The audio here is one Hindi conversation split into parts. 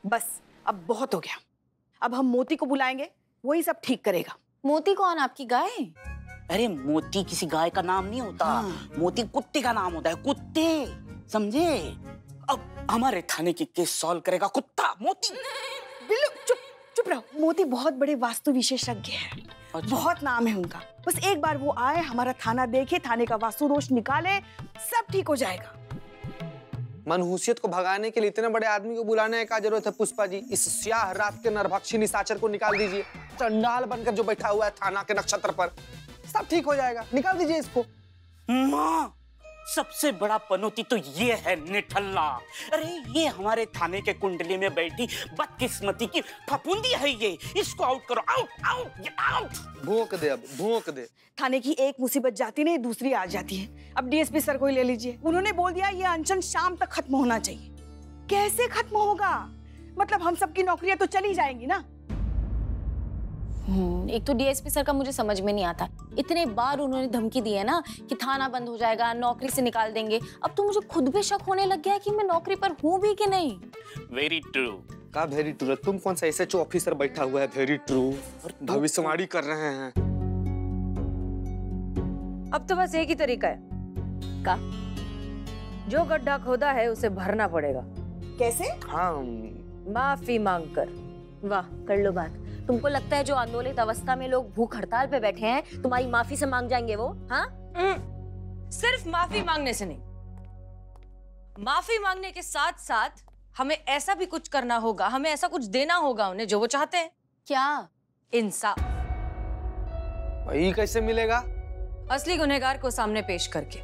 बस अब बहुत हो गया। अब हम मोती को बुलाएंगे, वही सब ठीक करेगा। मोती कौन, आपकी गाय? अरे मोती किसी गाय का नाम नहीं होता। हाँ। मोती कुत्ते का नाम होता है, कुत्ते, समझे? अब हमारे थाने की केस सॉल्व करेगा कुत्ता मोती। बिल्लू चुप चुप रहो। मोती बहुत बड़े वास्तु विशेषज्ञ है। अच्छा। बहुत नाम है उनका। बस एक बार वो आए, हमारा थाना देखे, थाने का वास्तु दोष निकाले, सब ठीक हो जाएगा। मनहूसियत को भगाने के लिए इतने बड़े आदमी को बुलाने का जरूरत है पुष्पा जी? इस स्याह रात के नरभक्षी निशाचर को निकाल दीजिए। चंडाल बनकर जो बैठा हुआ है थाना के नक्षत्र पर, सब ठीक हो जाएगा। निकाल दीजिए इसको। माँ, सबसे बड़ा पनौती तो ये है निठल्ला। अरे ये हमारे थाने के कुंडली में बैठी बदकिस्मती की फफूंदी है ये। इसको आउट करो, आउट आउट गेट आउट। भोंक दे, अब भोंक दे। थाने की एक मुसीबत जाती नहीं, दूसरी आ जाती है। अब डीएसपी सर को ही ले लीजिए। उन्होंने बोल दिया ये अनशन शाम तक खत्म होना चाहिए। कैसे खत्म होगा? मतलब हम सबकी नौकरियां तो चली जाएंगी ना। एक तो डीएसपी सर का मुझे समझ में नहीं आता। इतने बार उन्होंने धमकी दी है ना कि थाना बंद हो जाएगा, नौकरी से निकाल देंगे। अब तो मुझे खुद भी शक होने लग गया है कि मैं नौकरी पर हूँ भी कि नहीं। Very true. का वेरी ट्रू? तुम कौन सा एसएचओ ऑफिसर बैठा हुआ है वेरी ट्रू? भविष्यवाणी कर रहे हैं। अब तो बस एक ही तरीका है का? जो गड्ढा खोदा है उसे भरना पड़ेगा। कैसे? हाँ, माफी मांगकर। वाह, कर लो बात। तुमको लगता है जो आंदोलित अवस्था में लोग भूख हड़ताल पे बैठे हैं तुम्हारी माफी से मांग जाएंगे वो? हाँ, सिर्फ माफी मांगने से नहीं, माफी मांगने के साथ साथ हमें ऐसा भी कुछ करना होगा, हमें ऐसा कुछ देना होगा उन्हें जो वो चाहते हैं। क्या? इंसाफ। वही कैसे मिलेगा? असली गुनहगार को सामने पेश करके।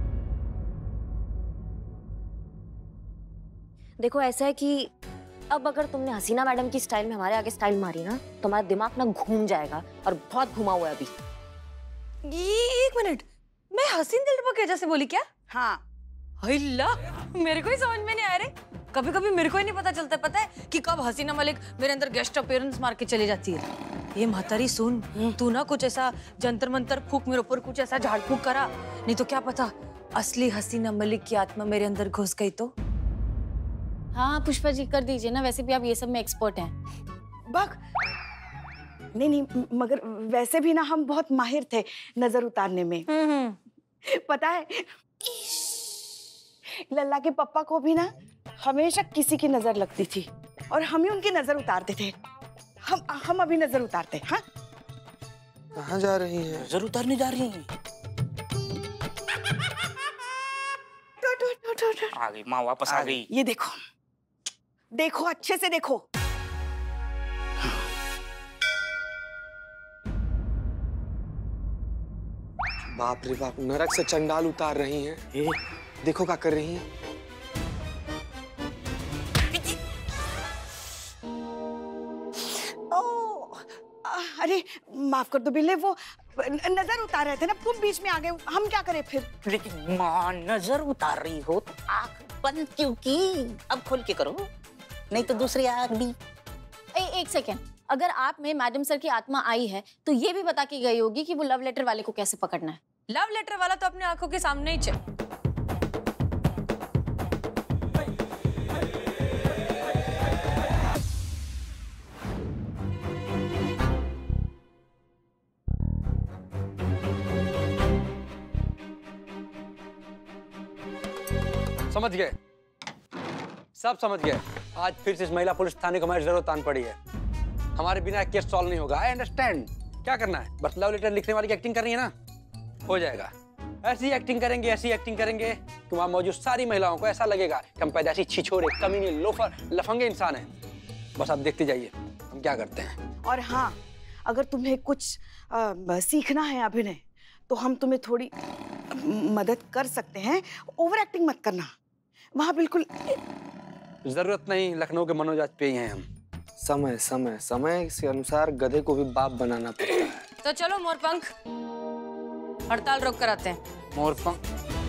देखो ऐसा है कि अब अगर तुमने हसीना मैडम की स्टाइल में हमारे आगे स्टाइल मारी ना, तो हमारा दिमाग ना घूम जाएगा, और बहुत घुमा हुआ है अभी। ये एक मिनट, मैं हसीन दिलरुबा जैसे बोली क्या? हाँ। अल्लाह, मेरे को ही समझ में नहीं आ रहे। कभी कभी मेरे को ही नहीं पता चलता, पता है कि कब हसीना मलिक मेरे अंदर गेस्ट अपीयरेंस मार के चली जाती है। ये महतारी सुन, तू ना कुछ ऐसा जंतर मंतर फूक मेरे ऊपर, कुछ ऐसा झाड़ फूक करा, नहीं तो क्या पता असली हसीना मलिक की आत्मा मेरे अंदर घुस गई तो। हाँ पुष्पा जी, कर दीजिए ना, वैसे भी आप ये सब में एक्सपर्ट हैं। बक नहीं, मगर वैसे भी ना हम बहुत माहिर थे नजर उतारने में। पता है लल्ला के पप्पा को भी ना हमेशा किसी की नजर लगती थी, और हम ही उनकी नजर उतारते थे। हम अभी नजर उतारते। हाँ, कहाँ जा रही हैं? नजर उतारने जा रही हैं। आ गई माँ, वापस आ गई। ये देखो, देखो अच्छे से देखो। बाप रे बाप, नरक से चंडाल उतार रही हैं। देखो क्या कर रही हैं। अरे माफ कर दो बिल्ले, वो नजर उतार रहे थे ना, तुम बीच में आ गए। हम क्या करें फिर? लेकिन माँ नजर उतार रही हो तो आँख बंद क्यों की? अब खोल के करो, नहीं तो दूसरी आँख भी। एक सेकेंड, अगर आप में मैडम सर की आत्मा आई है तो ये भी बता के गई होगी कि वो लव लेटर वाले को कैसे पकड़ना है। लव लेटर वाला तो अपने आंखों के सामने ही चल। समझ गए, सब समझ गए। आज फिर से इस महिला पुलिस थाने को हमारी जरूरत आन पड़ी है। हमारे बिना केस सॉल्व नहीं होगा। I understand. क्या करना है? बस लव लेटर लिखने वाली की एक्टिंग करनी है ना, हो जाएगा। ऐसी एक्टिंग करेंगे, ऐसी एक्टिंग करेंगे कि वहां मौजूद सारी महिलाओं को ऐसा लगेगा कि हम पैदाइशी छिछोरे, कमीने, लोफर, लफंगे इंसान हैं। बस आप देखते जाइए हम क्या करते हैं। और हाँ, अगर तुम्हें कुछ सीखना है अभिनय, तो हम तुम्हें थोड़ी मदद कर सकते हैं। ओवर एक्टिंग मत करना, वहाँ बिल्कुल जरूरत नहीं। लखनऊ के मनोज वाजपेयी हैं हम। समय समय समय के अनुसार गधे को भी बाप बनाना पड़ता है। तो चलो मोरपंख, हड़ताल रोक कर आते हैं। मोरपंख?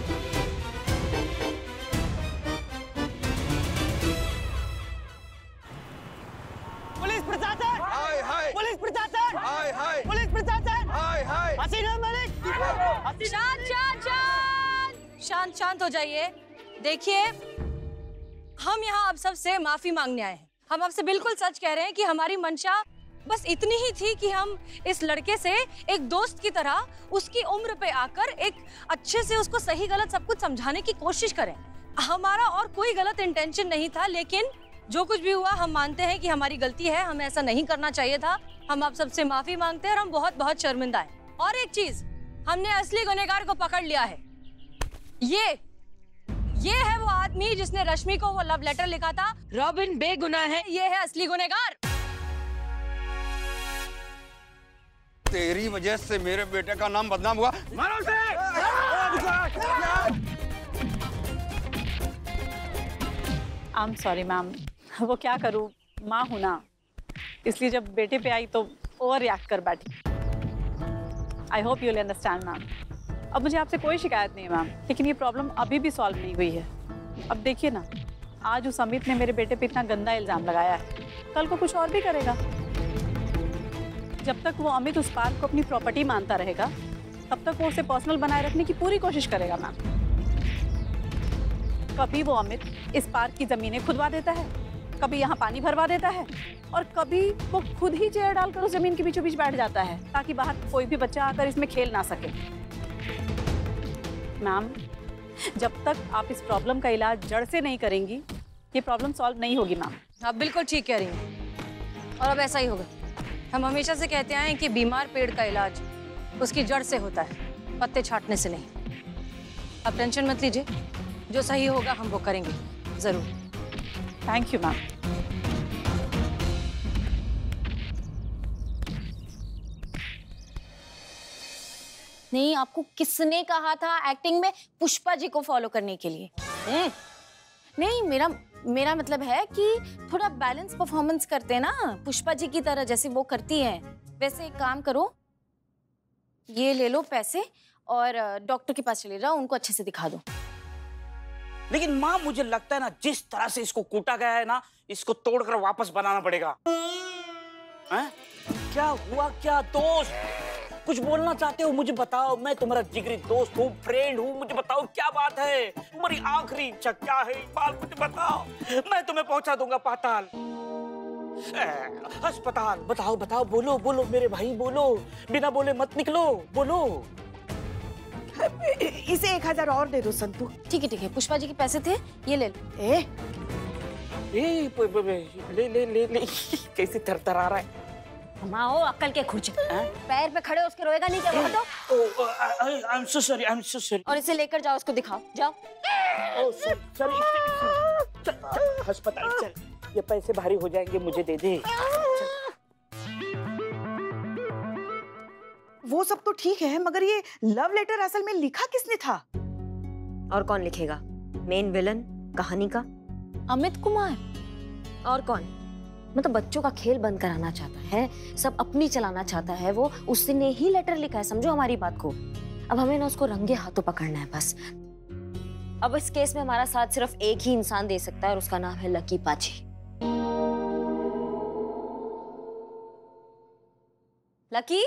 पुलिस प्रशासन, हाय हाय, पुलिस प्रशासन, हाय हाय, पुलिस प्रशासन, हाय हाय। हसीना मलिक। शांत शांत शांत शांत शांत हो जाइए। देखिए, हम यहाँ अब सबसे माफी मांगने आए हैं। हम आपसे बिल्कुल सच कह रहे हैं कि हमारी मंशा बस इतनी ही थी कि हम इस लड़के से एक दोस्त की तरह उसकी उम्र पे आकर एक अच्छे से उसको सही गलत सब कुछ समझाने की कोशिश करें। हमारा और कोई गलत इंटेंशन नहीं था, लेकिन जो कुछ भी हुआ हम मानते हैं कि हमारी गलती है, हमें ऐसा नहीं करना चाहिए था। हम आप सबसे माफी मांगते हैं और हम बहुत बहुत शर्मिंदा हैं। और एक चीज, हमने असली गुनहगार को पकड़ लिया है। ये है वो आदमी जिसने रश्मि को वो लव लेटर लिखा था। रॉबिन बेगुनाह है, ये है असली गुनहगार। तेरी वजह से मेरे बेटे का नाम बदनाम हुआ। मारो उसे! आई एम सॉरी मैम, वो क्या करूँ, माँ हूँ ना, इसलिए जब बेटे पे आई तो ओवर रिएक्ट कर बैठी। I hope you will understand ma'am. अब मुझे आपसे कोई शिकायत नहीं है मैम, लेकिन ये प्रॉब्लम अभी भी सॉल्व नहीं हुई है। अब देखिए ना, आज उस अमित ने मेरे बेटे पे इतना गंदा इल्ज़ाम लगाया है, कल को कुछ और भी करेगा। जब तक वो अमित उस पार्क को अपनी प्रॉपर्टी मानता रहेगा, तब तक वो उसे पर्सनल बनाए रखने की पूरी कोशिश करेगा मैम। कभी वो अमित इस पार्क की ज़मीनें खुदवा देता है, कभी यहाँ पानी भरवा देता है, और कभी वो खुद ही चेयर डालकर उस जमीन के बीचों बीच बैठ जाता है ताकि बाहर कोई भी बच्चा आकर इसमें खेल ना सके। मैम, जब तक आप इस प्रॉब्लम का इलाज जड़ से नहीं करेंगी, ये प्रॉब्लम सॉल्व नहीं होगी मैम। आप बिल्कुल ठीक कह रही हैं, और अब ऐसा ही होगा। हम हमेशा से कहते आए हैं कि बीमार पेड़ का इलाज उसकी जड़ से होता है, पत्ते छांटने से नहीं। आप टेंशन मत लीजिए, जो सही होगा हम वो करेंगे जरूर। Thank you ma'am. नहीं, आपको किसने कहा था एक्टिंग में पुष्पा जी को फॉलो करने के लिए? नहीं, मेरा मतलब है कि थोड़ा बैलेंस परफॉर्मेंस करते हैं ना, पुष्पा जी की तरह जैसे वो करती हैं। वैसे एक काम करो, ये ले लो पैसे और डॉक्टर के पास चले जाओ, उनको अच्छे से दिखा दो। लेकिन माँ, मुझे लगता है ना, जिस तरह से इसको कूटा गया है ना, इसको तोड़कर वापस बनाना पड़ेगा। हैं? क्या हुआ क्या दोस्त? कुछ बोलना चाहते हो मुझे बताओ, मैं तुम्हारा जिगरी दोस्त हूँ, फ्रेंड हूँ, मुझे बताओ क्या बात है, तुम्हारी आखिरी इच्छा क्या है, बात मुझे बताओ, मैं तुम्हें पहुंचा दूंगा पाताल, अस्पताल। बताओ बताओ, बोलो बोलो मेरे भाई, बोलो, बिना बोले मत निकलो, बोलो। इसे 1000 और दे दो संतू। ठीक है, पुष्पा जी के पैसे थे, ये ले लो। ले ले ले ले, कैसे थरथरा रहा है। माँ हो अक्कल के खुर्चे, पैर पे खड़े उसके रोएगा नहीं क्या? I am so sorry. और इसे लेकर जाओ, उसको दिखाओ, जाओ। सॉरी, अस्पताल चल, ये पैसे भारी हो जाएंगे, मुझे दे दे। वो सब तो ठीक है, मगर ये लव लेटर असल में लिखा किसने था? और कौन लिखेगा? मेन विलन कहानी का अमित कुमार। और कौन? मतलब बच्चों का खेल बंद कराना चाहता है, सब अपनी चलाना चाहता है वो, उसने ही लेटर लिखा है, समझो हमारी बात को। अब हमें ना उसको रंगे हाथों पकड़ना है बस। अब इस केस में हमारा साथ सिर्फ एक ही इंसान दे सकता है और उसका नाम है लकी पाजी। लकी,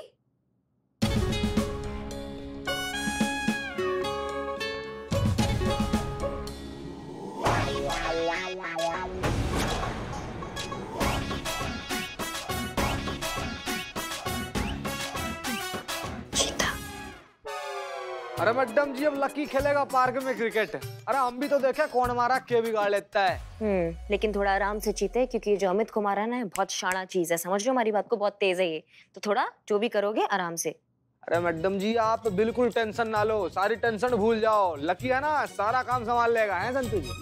अरे मैडम जी, अब लकी खेलेगा पार्क में क्रिकेट। अरे हम भी तो देखे कौन हमारा के बिगाड़ लेता है। लेकिन थोड़ा आराम से जीते, क्योंकि जो अमित कुमार है ना, बहुत शाना चीज है, समझ लो हमारी बात को, बहुत तेज है ये, तो थोड़ा जो भी करोगे आराम से। अरे मैडम जी, आप बिल्कुल टेंशन ना लो, सारी टेंशन भूल जाओ, लकी है ना, सारा काम संभाल लेगा, है संतू जी?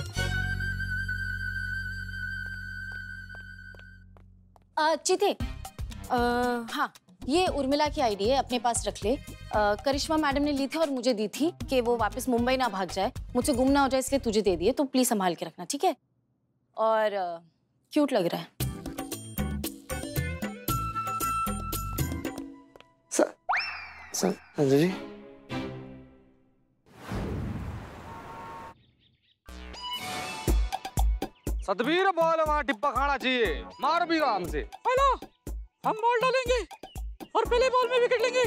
चिते, हाँ, ये उर्मिला की आईडी है, अपने पास रख ले। करिश्मा मैडम ने ली थी और मुझे दी थी कि वो वापस मुंबई ना भाग जाए, मुझसे गुम ना हो जाए, इसलिए तुझे दे दिए, तो प्लीज संभाल के रखना, ठीक है? और क्यूट लग रहा है। संजय जी, सतबीर बॉल वहाँ टिप्पा खाना चाहिए, मार भी आराम से। हेलो, हम बॉल डालेंगे और पहले बॉल में विकेट लेंगे।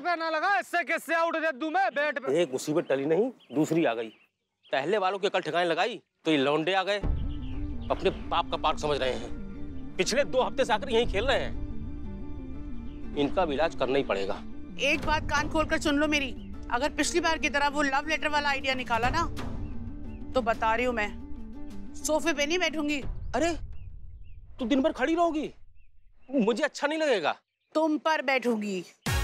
पे ना लगा, इससे किससे आउट दे दूं मैं बेड पे। एक मुसीबत टली नहीं, दूसरी आ गई। पहले वालों के कल ठिकाने लगाई तो ये लौंडे आ गए, अपने पाप का पार्क समझ रहे हैं। पिछले 2 हफ्ते से आकर यहीं खेल रहे हैं। इनका भी इलाज करना ही पड़ेगा। एक बात कान खोलकर सुन लो मेरी, अगर पिछली बार की तरह वो लव लेटर वाला आइडिया निकाला ना, तो बता रही हूँ मैं सोफे पे नहीं बैठूंगी। अरे तू दिन भर खड़ी रहोगी, मुझे अच्छा नहीं लगेगा। तुम पर बैठूंगी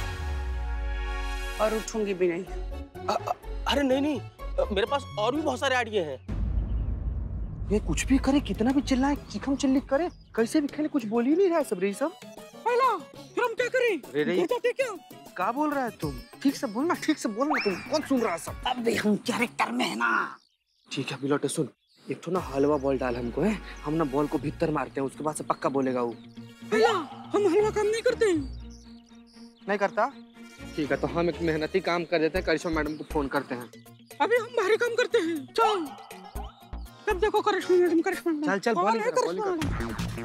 और उठूंगी भी नहीं। अरे नहीं, मेरे पास और भी बहुत सारे आइडिया हैं। ये कुछ भी करे, कितना भी चिल्लाए, चिकम चिल्ली करे, कैसे भी खेले, कुछ बोल ही नहीं रहा है सब रे सब। फिर हम क्या करें? रे क्या क्या बोल रहा है तुम? ठीक से बोलना, ठीक से बोलना, तुम कौन सुन रहा है सब? अबे हम कैरेक्टर में है ना। ठीक है बिलोटे सुन, एक तो ना हलवा बॉल डाल हमको है, हम ना बॉल को भीतर मारते हैं, उसके बाद से पक्का बोलेगा वो। हम हलवा काम नहीं करते। नहीं करता? ठीक है, तो हम एक मेहनती काम कर देते हैं, करिश्मा मैडम को फोन करते हैं। अभी हम बाहरी काम करते हैं, चल। तब देखो करिश्मा मैडम, करिश्मा मैडम। चल बॉलिंग कर, बॉलिंग कर।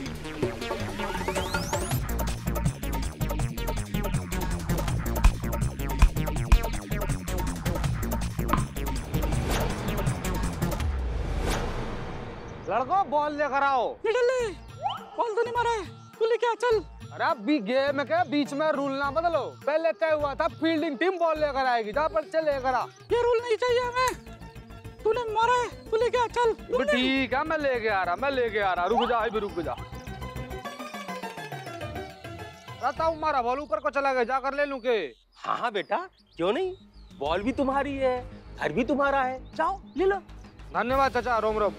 लड़को बॉल लेकर आओ। बॉल तो नहीं मारा है, तू लेके आ, चल। अरे अभी गेम के बीच में रूल ना बदलो, पहले तय हुआ था फील्डिंग टीम बॉल लेकर आएगी, जा पर चल लेकर आ। ये रूल नहीं चाहिए हमें, तूने मारा है, तू लेके आ, चल। ठीक है, मैं लेके आ रहा, रुक जा, अभी रुक जा। रहता हूँ, मारा बॉल ऊपर को चला गया, जाकर ले लूं के? हाँ बेटा, क्यों नहीं, बॉल भी तुम्हारी है, घर भी तुम्हारा है, जाओ ले लो। धन्यवाद चाचा, रोम रोम।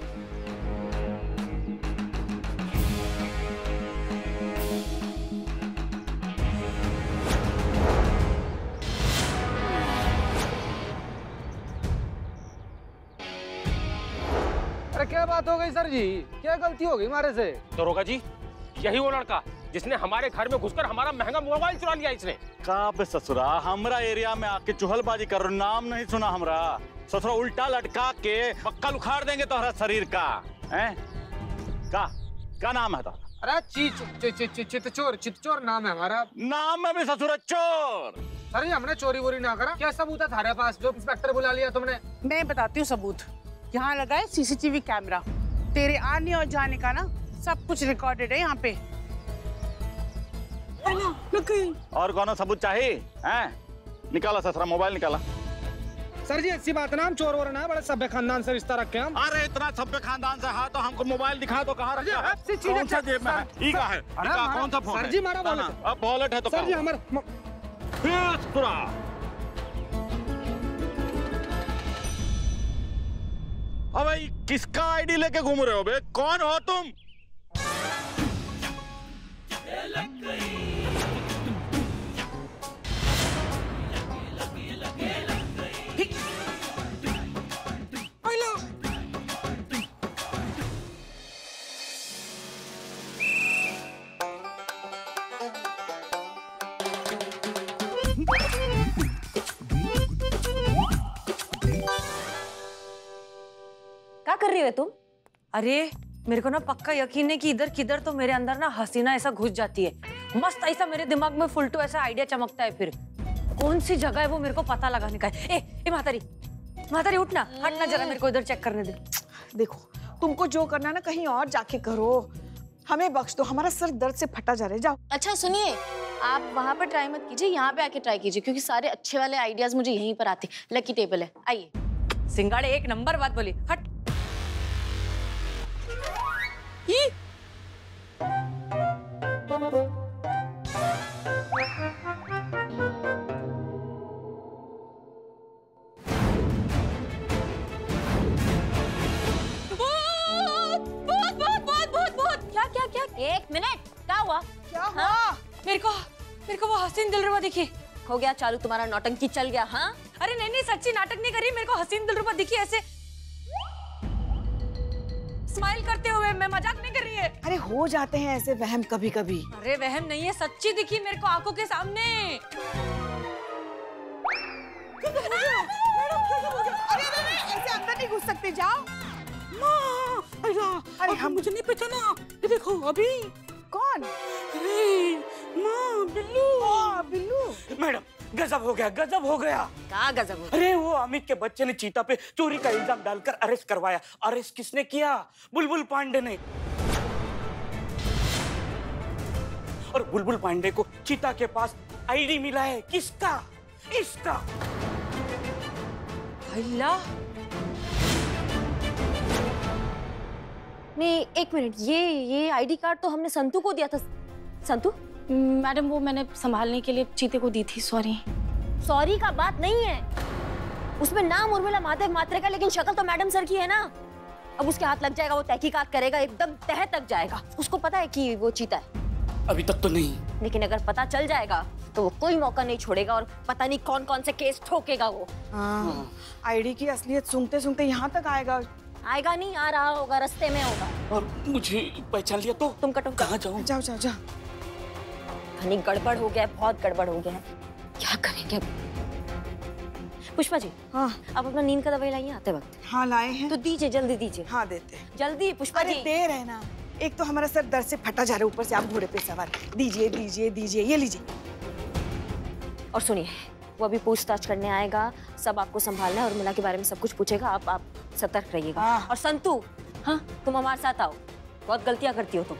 अरे क्या बात हो गई सर जी, क्या गलती हो गई हमारे से? दरोगा जी, यही वो लड़का जिसने हमारे घर में घुसकर हमारा महंगा मोबाइल चुरा लिया इसने। का बे ससुरा, हमरा एरिया में आके चुहलबाजी कर, नाम नहीं सुना हमरा? ससुरा उल्टा लटका के पक्कल उखाड़ देंगे तोहरा शरीर का। हैं? का नाम है तो? अरे चितचोर नाम है हमारा। नाम में भी ससुरा चोर। सर जी, हमने चोरी वोरी ना करा। क्या सबूत है थारे पास जो इंस्पेक्टर बुला लिया तुमने? मैं बताती हूँ सबूत। यहाँ लगा है सीसीटीवी कैमरा, तेरे आने और जाने का ना सब कुछ रिकॉर्डेड है यहाँ पे। और कौन सबूत चाहिए? हैं? निकाला ससुरा, मोबाइल निकाला। सर जी ऐसी बात ना, हम चोर वोर ना, बड़े सभ्य खानदान से रिश्ता रखे हम। अरे इतना सभ्य खानदान से हाँ, तो हमको मोबाइल दिखा दो, कहाँ रखा है? कौन सा जेब में है? ई का है? कौन सा फोन है? सर जी हमारा वॉलेट है। अब वॉलेट है तो सर जी हमारा अबे किसका आईडी लेके घूम रहे हो बे? कौन हो तुम? क्या कर रही हो तुम? अरे मेरे को ना पक्का यकीन है कि इधर किधर तो मेरे अंदर ना हसीना ऐसा घुस जाती है, मस्त ऐसा मेरे दिमाग में फुलटू ऐसा आइडिया चमकता है। फिर कौन सी जगह है वो मेरे को पता लगाने का है। ए महातारी उठ ना, हट ना जरा, मेरे को इधर चेक करने दे। देखो, तुमको जो करना ना कहीं और जाके करो, हमें बख्श दो, हमारा सर दर्द से फटा जा रहा है। जाओ। अच्छा सुनिए, आप वहाँ पर ट्राई मत कीजिए, यहाँ पे आके ट्राई कीजिए, क्योंकि सारे अच्छे वाले आइडियाज मुझे यहीं पर आते। लकी टेबल है, आइए। सिंगाड़े एक नंबर बात बोली, हट। क्या? एक मिनट, क्या हुआ? क्या हुआ? मेरे को वो हसीन दिलरुबा दिखी। हो गया चालू तुम्हारा नौटंकी, चल गया? हाँ, अरे नहीं सच्ची नाटक नहीं करी, मेरे को हसीन दिलरुबा दिखी ऐसे स्माइल करते हुए, मैं मजाक नहीं कर रही है। अरे हो जाते हैं ऐसे वहम कभी कभी। अरे वहम नहीं है, सच्ची दिखी मेरे को आंखों के सामने। अरे ऐसे अंदर नहीं घुस सकते, जाओ। अरे हम मुझे नहीं पहचाना, ये देखो अभी। कौन? अरे माँ, बिल्लू। बिल्लू। मैडम गजब हो गया, गजब हो गया। क्या गजब हो गया? अरे वो अमित के बच्चे ने चीता पे चोरी का इल्जाम डालकर अरेस्ट करवाया। अरेस्ट किसने किया? बुलबुल पांडे ने। और बुलबुल पांडे को चीता के पास आईडी मिला है। किसका? इसका। अल्लाह। नहीं, एक मिनट, ये आईडी कार्ड तो हमने संतू को दिया था। संतू? मैडम वो मैंने संभालने के लिए चीते को दी थी। सॉरी। सॉरी का बात नहीं है, उसमें नाम उर्मिला महादेव मात्रे का, लेकिन शक्ल तो मैडम सर की है ना। अब उसके हाथ लग जाएगा, वो तहकीकात करेगा, एकदम तह तक जाएगा। उसको पता है कि वो चीता है? अभी तक तो नहीं, लेकिन अगर पता चल जाएगा तो वो कोई मौका नहीं छोड़ेगा और पता नहीं कौन कौन से केस ठोकेगा वो। आईडी की असलियत सूंघते सूंघते यहाँ तक आएगा। आएगा नहीं, आ रहा होगा, रास्ते में होगा। और मुझे पहचान लिया तो तुम कटो। कहाँ जाऊँ? जाओ जाओ जाओ। हनी गड़बड़ हो गया, बहुत गड़बड़ हो गया है। क्या करेंगे? पुष्पा जी, हाँ आप अपना नींद का दवाई लाइए आते वक्त। हाँ लाए हैं। तो दीजिए, जल्दी दीजिए। हाँ देते हैं। जल्दी पुष्पा अरे जी। देर है ना, एक तो हमारा सर दर्द से फटा जा रहा है, ऊपर से आप घोड़े पे सवार। दीजिए दीजिए दीजिए, ये लीजिए। और सुनिए, वो अभी पूछताछ करने आएगा, सब आपको संभालना है और उर्मिला के बारे में सब कुछ पूछेगा। आप सतर्क रहिएगा। हाँ। और संतू, हाँ तुम हमारे साथ आओ, बहुत गलतियां करती हो तुम।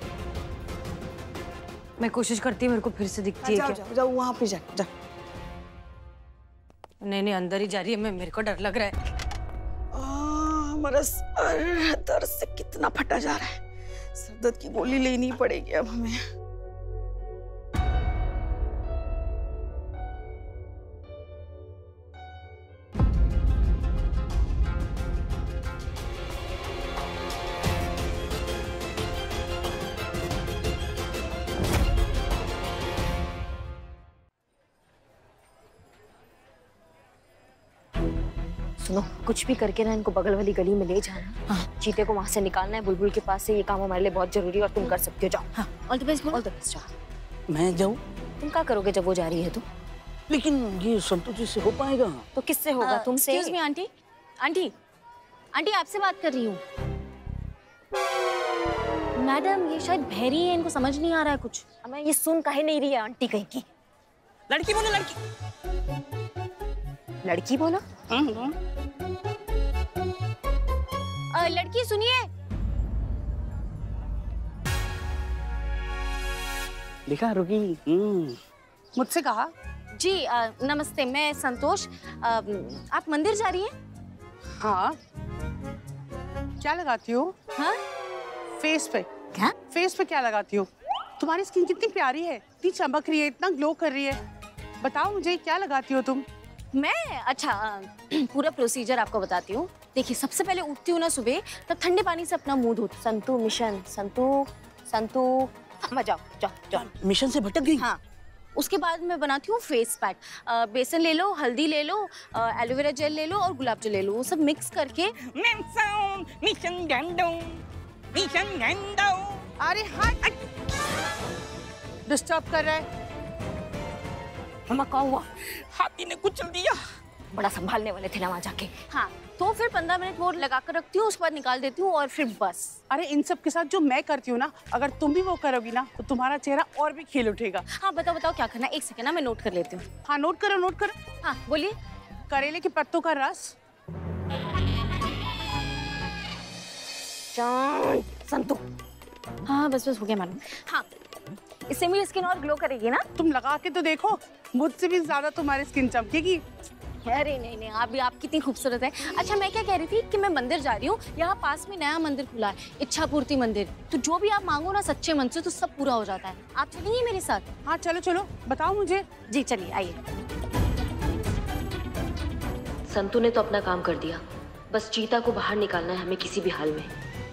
मैं कोशिश करती हूँ, मेरे को फिर से दिखती है जाओ क्या? जाओ जाओ, वहाँ पे जा जा। नहीं अंदर ही जा रही है। मेरे को डर लग रहा है। हमारा सर दर्द से कितना फटा जा रहा है। सर दर्द की गोली लेनी पड़ेगी अब हमें। सुनो, कुछ भी करके ना इनको बगल वाली गली में ले जाना। हाँ। चीते को वहां से निकालना है, बुलबुल के पास से। ये काम हमारे लिए बहुत जरूरी है और तुम कर सकते हो। जाओ। हाँ। All the best. All the best. जाओ। मैं जाऊँ? तुम क्या करोगे जब वो जा रही है तो? लेकिन ये संतु जी से हो पाएगा? तो किससे होगा? तुमसे। Excuse me aunty. Aunty aunty आपसे बात कर रही हूँ। मैडम ये शायद बहरी है, इनको समझ नहीं आ रहा है कुछ। मैं ये सुन काहे नहीं रही है आंटी कहीं की। लड़की बोलो, लड़की। लड़की बोलो? लड़की सुनिए। लिखा रुकी। मुझसे कहा जी। नमस्ते, मैं संतोष। आप मंदिर जा रही हैं? हाँ। क्या लगाती हो? हाँ? फेस पे। क्या? फेस पे क्या लगाती हो? तुम्हारी स्किन कितनी प्यारी है, इतनी चमक रही है, इतना ग्लो कर रही है। बताओ मुझे, क्या लगाती हो तुम? मैं अच्छा पूरा प्रोसीजर आपको बताती हूँ। देखिए, सबसे पहले उठती हूँ ना सुबह, तब ठंडे पानी से अपना मुंह धोती। संतू मिशन, संतू संतू। जाओ जाओ जाओ। मिशन से भटक गई। हाँ, उसके बाद मैं बनाती हूँ फेस पैक। बेसन ले लो, हल्दी ले लो, एलोवेरा जेल ले लो और गुलाब जल ले लो। वो सब मिक्स करके अरे हाँ, डिस्टर्ब कर रहा है। मम्मा क्या हुआ? हाथी ने कुचल दिया। बड़ा संभालने वाले थे ना वहाँ जाके। हाँ, तो फिर 15 मिनट वो लगा कर रखती हूँ, उसके बाद निकाल देती हूँ और फिर बस। अरे इन सब के साथ जो मैं करती हूँ ना, अगर तुम भी वो करोगी ना तो तुम्हारा चेहरा और भी खिल उठेगा। हाँ बताओ बताओ क्या करना है। एक सेकंड ना, मैं नोट कर लेती हूँ। हाँ नोट करो, नोट करो। हाँ बोलिए। करेले के पत्तों का रस। संतू। हाँ बस बस हो गया मैडम। हाँ, इससे मेरी स्किन और ग्लो करेगी ना। तुम लगा के तो देखो, मुझसे भी ज्यादा तुम्हारी स्किन चमकेगी। अरे नहीं नहीं, आप कितनी खूबसूरत है। अच्छा मैं क्या कह रही थी कि मैं मंदिर जा रही हूँ। यहाँ पास में नया मंदिर खुला है, इच्छा पूर्ति मंदिर। तो जो भी आप मांगो ना सच्चे मन से, तो सब पूरा हो जाता है। आप चलेंगी मेरे साथ? हाँ चलो चलो, बताओ मुझे। जी चलिए, आइए। संतू ने तो अपना काम कर दिया, बस चीता को बाहर निकालना है हमें किसी भी हाल में।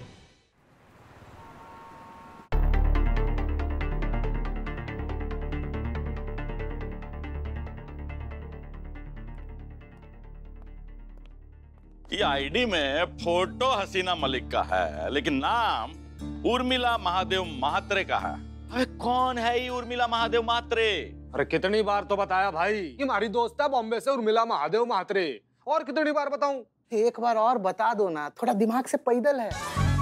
ये आईडी में फोटो हसीना मलिक का है, लेकिन नाम उर्मिला महादेव महात्रे का है। अरे कौन है ये उर्मिला महादेव महात्रे? अरे कितनी बार तो बताया भाई, ये हमारी दोस्त है बॉम्बे से, उर्मिला महादेव महात्रे। और कितनी बार बताऊं? एक बार और बता दो ना, थोड़ा दिमाग से पैदल है।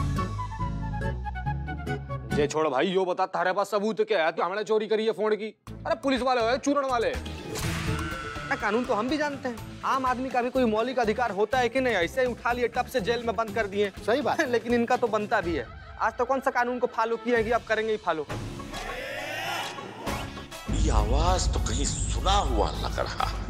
ये छोड़ भाई, यो बता तारे पास सबूत क्या है कि हमने चोरी करी है फोन की? अरे पुलिस वाले हो, चूरण वाले। ना कानून तो हम भी जानते हैं, आम आदमी का भी कोई मौलिक अधिकार होता है कि नहीं? ऐसे ही उठा लिए टप से जेल में बंद कर दिए। सही बात। लेकिन इनका तो बनता भी है। आज तो कौन सा कानून को फॉलो किए हैं कि अब करेंगे ही फॉलो। ये आवाज तो कहीं सुना हुआ लग रहा है।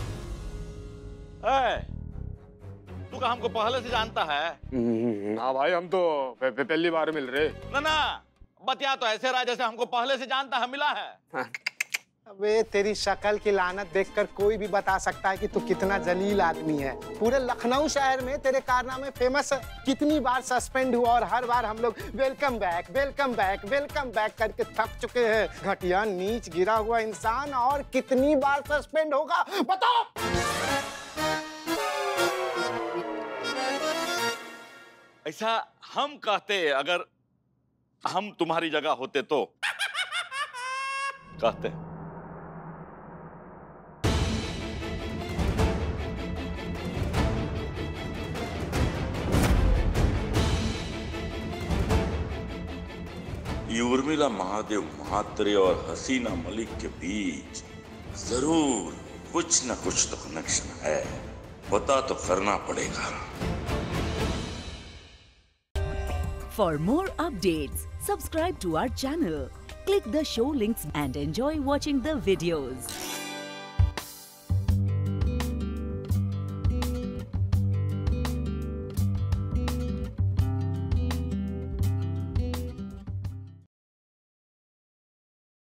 तू का हमको पहले से जानता है? हाँ भाई, हम तो पहली बार मिल रहे। ना बतिया तो ऐसे रहा जैसे हमको पहले से जानता है, मिला है। अबे तेरी शक्ल की लानत देखकर कोई भी बता सकता है कि तू कितना जलील आदमी है। पूरे लखनऊ शहर में तेरे कारनामे फेमस है। कितनी बार सस्पेंड हुआ और हर बार हम लोग welcome back welcome back welcome back करके थक चुके हैं। घटिया नीच गिरा हुआ इंसान, और कितनी बार सस्पेंड होगा बताओ? ऐसा हम कहते, अगर हम तुम्हारी जगह होते तो कहते। ये उर्मिला महादेव महात्रे और हसीना मलिक के बीच जरूर कुछ न कुछ तो कनेक्शन है। पता तो करना पड़ेगा। For more updates, subscribe to our channel, click the show links and enjoy watching the videos.